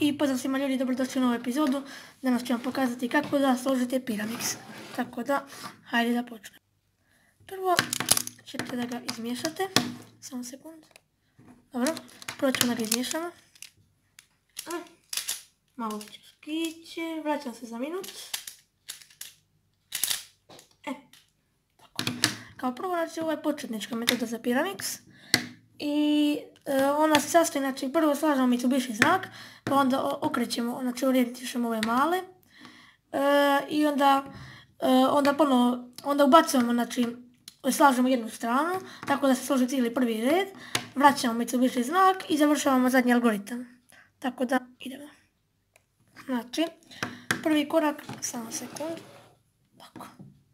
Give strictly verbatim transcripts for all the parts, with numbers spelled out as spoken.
i pozdrav svima ljudi, dobrodošli u novu epizodu. Danas ću vam pokazati kako da složite Piramix. Tako da, hajde da počnemo. Prvo ćete da ga izmiješate. Samo sekund. Dobro, prvo ćemo da ga izmiješamo. Malo će škiće, vraćam se za minut. E, tako. Kao prvo, znači, ovo je početnička metoda za Piramix. I e, ona se sastoji, znači prvo slažemo Mitsubishi znak, pa onda okrećemo, znači orijentišemo ove male e, i onda, e, onda ponovo, onda ubacujemo, znači slažemo jednu stranu, tako da se složi cijeli prvi red, vraćamo Mitsubishi znak i završavamo zadnji algoritam. Tako da idemo. Znači, prvi korak, samo sekund, tako.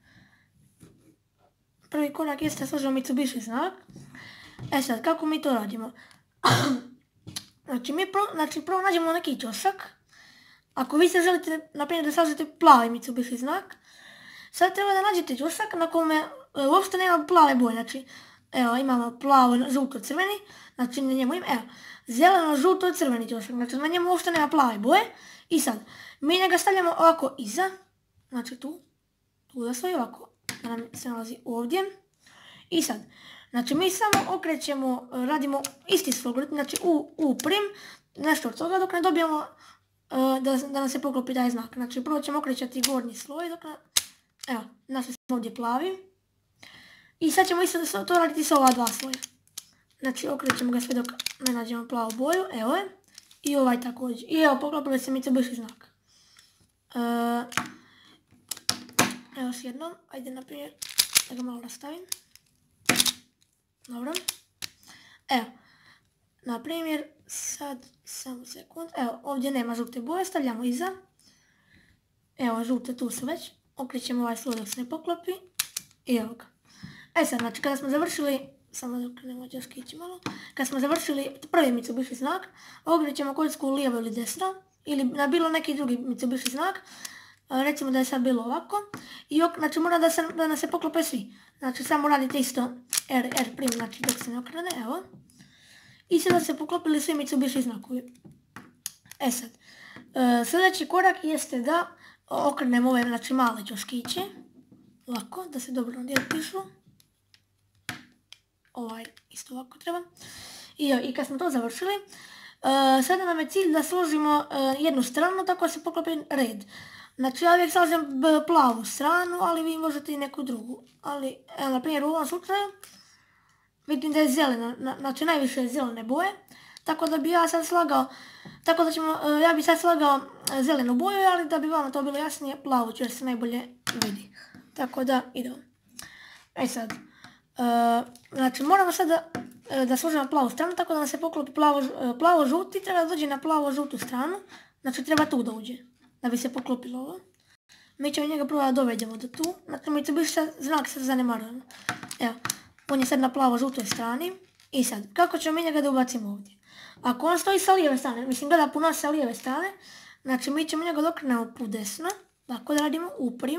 Prvi korak jeste složimo Mitsubishi znak. E sad, kako mi to radimo? Znači, mi prvo, znači, prvo nađemo neki ćošak. Ako vi se želite, na primjer, da slažete plavi Mitsubishi znak, sad treba da nađete ćošak na kome e, uopšte nema plave boje. Znači, evo, imamo plavo, žuto, crveni, znači na njemu ima, evo, zeleno, žuto, crveni ćošak, znači na njemu uopšte nema plave boje. I sad, mi njega stavljamo ovako iza, znači tu, tu da stoji ovako, da nam se nalazi ovdje. I sad, znači mi samo okrećemo, radimo isti slog, znači u, u prim, nešto od toga dok ne dobijemo uh, da, da nam se poklopi taj znak. Znači prvo ćemo okrećati gornji sloj dok ne, evo, našli smo ovdje plavi. I sad ćemo isto to raditi sa ova dva sloja. Znači okrećemo ga sve dok ne nađemo plavu boju, evo je. I ovaj također. I evo, poklopili se Mitsubishi znak. Uh, evo još jednom, ajde na primjer, da ga malo rastavim. Dobro. Evo, na primjer, sad, samo sekund, evo, ovdje nema žute boje, stavljamo iza. Evo, žute tu su već, okrećemo ovaj sloj dok se ne poklopi. I evo ga. E sad, znači, kada smo završili, samo dok ne moći skići malo, kada smo završili prvi Mitsubishi znak, okrećemo kocku lijevo ili desno, ili na bilo neki drugi Mitsubishi znak. Recimo da je sad bilo ovako. I znači mora da, se, da nas se poklope svi. Znači samo radite isto R, R prim, znači dok se ne okrene, evo. I sada se poklopili svi Mitsubishi znakovi. E sad, e, sljedeći korak jeste da okrenemo ove, znači male ćoškiće. Ovako, da se dobro nadjelpišu. Ovaj isto ovako treba. I, i kad smo to završili, e, sada nam je cilj da složimo e, jednu stranu tako da se poklopi red. Znači ja uvijek slažem plavu stranu, ali vi možete i neku drugu. Ali, evo, na primjer u ovom slučaju, vidim da je zelena, znači najviše je zelene boje. Tako da bi ja sad slagao, tako da ćemo, ja bi sad slagao zelenu boju, ali da bi vama to bilo jasnije, plavu ću jer se najbolje vidi. Tako da idemo. E sad, uh, znači moramo sad da, da složimo plavu stranu, tako da nam se poklopi plavo-žuti, treba da dođe na plavo-žutu stranu, znači treba tu da uđe. Da bi se poklopilo ovo. Mi ćemo njega prvo da dovedemo do tu. Znači mi će biti znak sad zanemarujemo. Evo, on je sad na plavo-žutoj strani. I sad, kako ćemo mi njega da ubacimo ovdje? Ako on stoji sa lijeve strane, mislim gleda po nas sa lijeve strane, znači mi ćemo njega da okrenemo po desno. Tako da radimo U prim.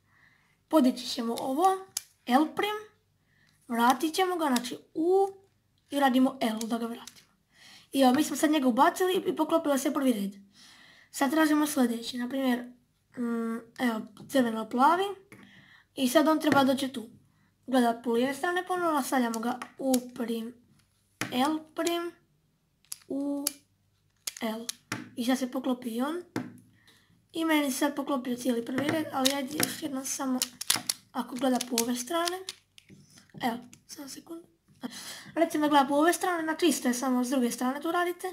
Podići ćemo ovo, L prim. Vratit ćemo ga, znači U. I radimo L da ga vratimo. I evo, mi smo sad njega ubacili i poklopilo se prvi red. Sad tražimo sljedeći, na primjer, mm, evo, crveno-plavi. I sad on treba doći tu. Gleda po lijeve strane ponovno, stavljamo ga U prim, L prim, U, L. I sad se poklopi i on. I meni se sad poklopio cijeli prvi red, ali ajde još jednom samo, ako gleda po ove strane. Evo, samo sekund. Recimo da gleda po ove strane, znači isto je samo s druge strane tu radite.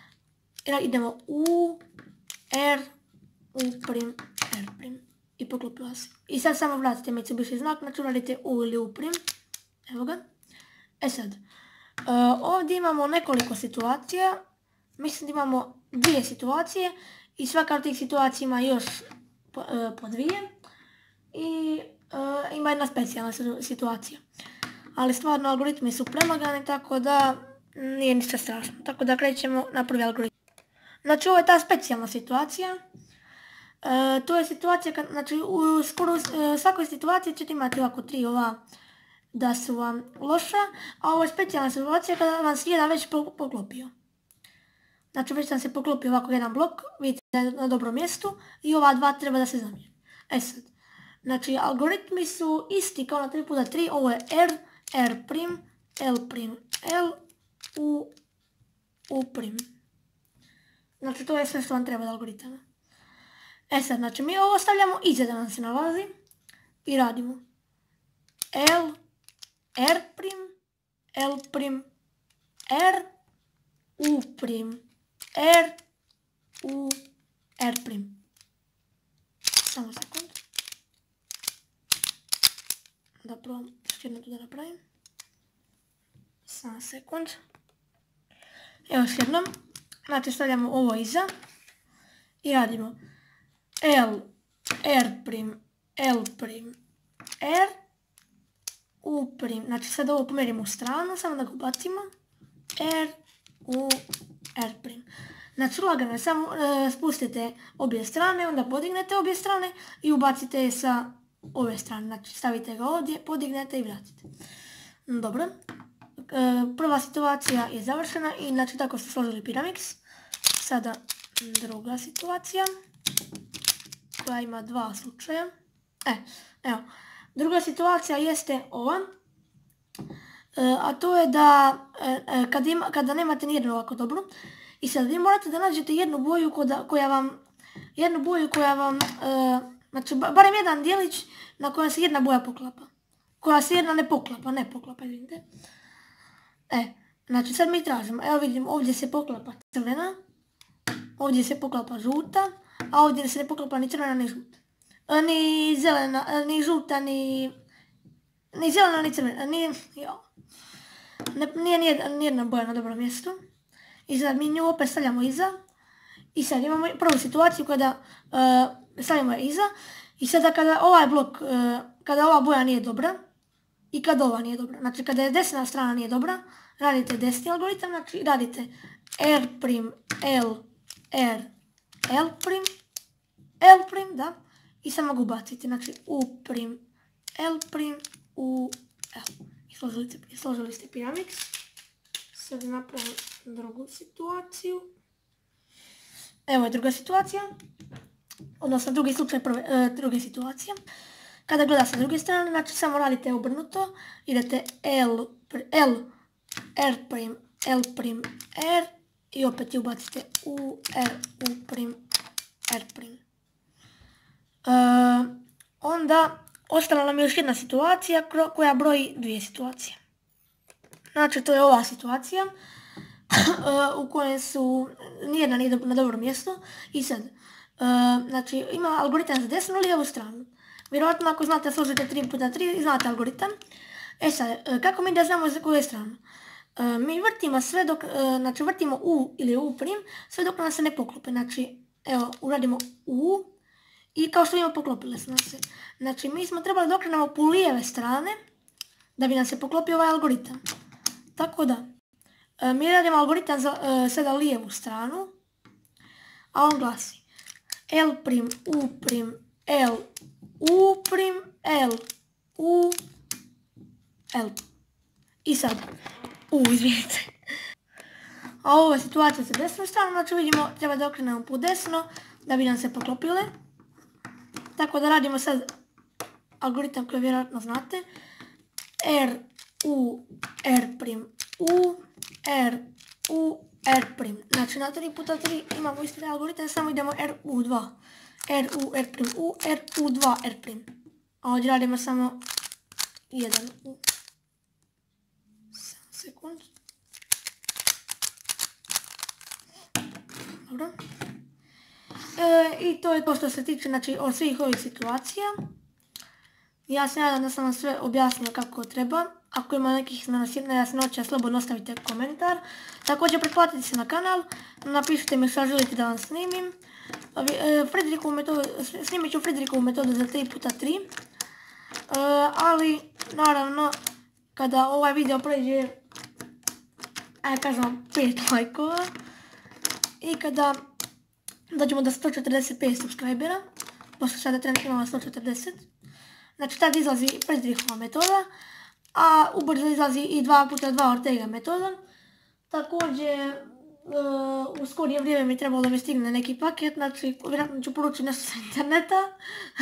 I idemo U, R, U prim, R prim. I poklopila se. I sad samo vratite Mitsubishi znak, znači radite U ili U prim. Evo ga. E sad, uh, ovdje imamo nekoliko situacija. Mislim da imamo dvije situacije. I svaka od tih situacija ima još po, uh, po dvije. I uh, ima jedna specijalna situacija. Ali stvarno algoritmi su prelagani, tako da nije ništa strašno. Tako da krećemo na prvi algoritam. Znači ovo je ta specijalna situacija. E, to je situacija, kad, znači u skoro e, svakoj situaciji ćete imati ovako tri ova da su vam loša, a ovo je specijalna situacija kada vam se jedan već poklopio. Znači već sam se poklopio ovako jedan blok, vidite da je na dobrom mjestu i ova dva treba da se zamijene. E sad, znači algoritmi su isti kao na tri puta tri, ovo je R, R', L', L, U, U'. Znači to je sve što vam treba od algoritama. E sad, znači mi ovo stavljamo iza da nam se nalazi i radimo L, R', L', R, U', R, U, R'. Samo sekund. Da probam još jedno to da napravim. Samo sekund. Evo još jednom. Znači stavljamo ovo iza i radimo L, R', L', R, U'. Znači sad ovo pomerimo u stranu, samo da ga ubacimo. R, U, R'. Znači lagano je, samo e, spustite obje strane, onda podignete obje strane i ubacite je sa ove strane. Znači stavite ga ovdje, podignete i vratite. Dobro. E, prva situacija je završena i znači tako ste složili Pyramix. Sada druga situacija koja ima dva slučaja. E, evo. Druga situacija jeste ova. E, a to je da e, kad ima, kada nemate nijednu ovako dobru i sad vi morate da nađete jednu boju koja, koja vam jednu boju koja vam e, znači barem jedan dijelić na kojem se jedna boja poklapa. Koja se jedna ne poklapa, ne poklapa, vidite. E, znači sad mi tražimo, evo vidimo ovdje se poklapa crvena, ovdje se poklapa žuta, a ovdje se ne poklapa ni crvena ni žuta. E, ni zelena, e, ni žuta, ni ni zelena, ni crvena, ni, jo. Ne, nije nijedna boja na dobrom mjestu. I sad mi nju opet stavljamo iza. I sad imamo prvu situaciju kada uh, stavimo je iza. I sada kada ovaj blok, uh, kada ova boja nije dobra i kada ova nije dobra. Znači kada je desna strana nije dobra, radite desni algoritam, znači radite R', L, R, L', L', da. I samo ga ubacite, znači U', L', U, L. Složili, složili ste Pyramix. Sad napravimo drugu situaciju. Evo je druga situacija. Odnosno drugi slučaj prve, e, druge situacije. Kada gleda sa druge strane, znači samo radite obrnuto. Idete L, L, R', L', R i opet je ubacite U, R, U', R'. E, onda ostala nam je još jedna situacija koja broji dvije situacije. Znači to je ova situacija u kojoj su nijedna nije na dobrom mjestu. I sad, znači ima algoritam za desnu i lijevu stranu. Vjerojatno ako znate složite tri puta tri, znate algoritam. E sad, kako mi da znamo za koju je stranu? Mi vrtimo sve dok, znači vrtimo U ili U', sve dok nam se ne poklope. Znači, evo, uradimo U. I kao što vidimo poklopile smo se. Znači mi smo trebali da okrenemo po lijeve strane da bi nam se poklopio ovaj algoritam. Tako da, e, mi radimo algoritam za e, sada lijevu stranu, a on glasi L', U', L, U', L, U, L. I sad, U, izvinite. A ovo je situacija sa desnom stranom, znači vidimo treba da okrenemo po desno da bi nam se poklopile. Tako da radimo sad algoritam koji vjerojatno znate. R, U, R', U, R, U, R'. Znači na tri puta tri imamo isti algoritam, samo idemo R, U, dva. R, U, R', U, R, U, dva, R'. A ovdje radimo samo jedan U. Samo sekund. Dobro. E, I to je to što se tiče znači, od svih ovih situacija. Ja se nadam da sam vam sve objasnio kako treba. Ako ima nekih nejasnoća, slobodno ostavite komentar. Također pretplatite se na kanal, napišite mi šta želite da vam snimim. Friderikovu metodu, snimit ću Friderikovu metodu za tri puta tri. E, ali, naravno, kada ovaj video pređe, ajde kažem, pet lajkova i kada dođemo do sto četrdeset pet subscribera, pošto sada trenutno imamo sto četrdeset. Znači tad izlazi Friderikova metoda, a ubrzo izlazi i dva puta dva Ortega metoda. Također u skorije vrijeme mi trebalo da mi stigne neki paket, znači vjerojatno ću poručiti nešto sa interneta.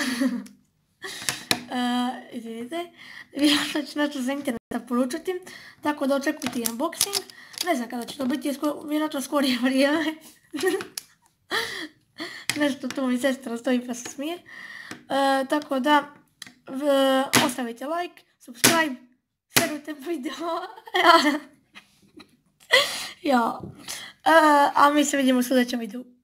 Izvidite, vjerojatno ću nešto sa interneta poručiti, tako da očekujte unboxing. Ne znam kada će to biti, vjerojatno skorije vrijeme. Nešto tu mi sestra stoji pa se smije. Tako da ostavite like, subscribe, sredujte video. Ja, a mi se vidimo u sljedećem videu.